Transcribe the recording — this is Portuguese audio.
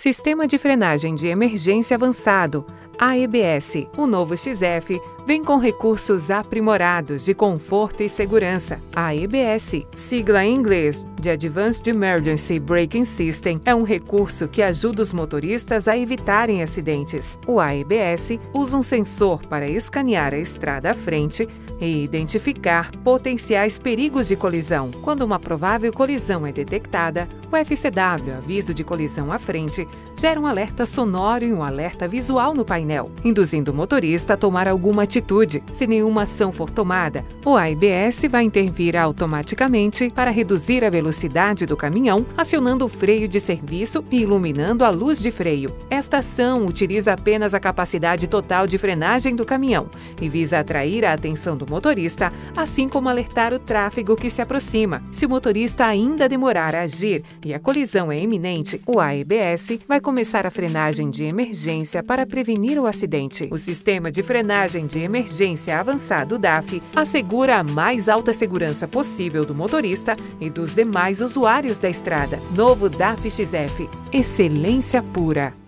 Sistema de Frenagem de Emergência Avançado, AEBS. O novo XF vem com recursos aprimorados de conforto e segurança. AEBS, sigla em inglês de Advanced Emergency Braking System, é um recurso que ajuda os motoristas a evitarem acidentes. O AEBS usa um sensor para escanear a estrada à frente e identificar potenciais perigos de colisão. Quando uma provável colisão é detectada, o FCW, aviso de colisão à frente, gera um alerta sonoro e um alerta visual no painel, induzindo o motorista a tomar alguma atitude. Se nenhuma ação for tomada, o AEBS vai intervir automaticamente para reduzir a velocidade do caminhão, acionando o freio de serviço e iluminando a luz de freio. Esta ação utiliza apenas a capacidade total de frenagem do caminhão e visa atrair a atenção do motorista, assim como alertar o tráfego que se aproxima. Se o motorista ainda demorar a agir e a colisão é iminente, o AEBS vai começar a frenagem de emergência para prevenir o acidente. O Sistema de Frenagem de Emergência Avançado DAF assegura a mais alta segurança possível do motorista e dos demais usuários da estrada. Novo DAF XF. Excelência pura.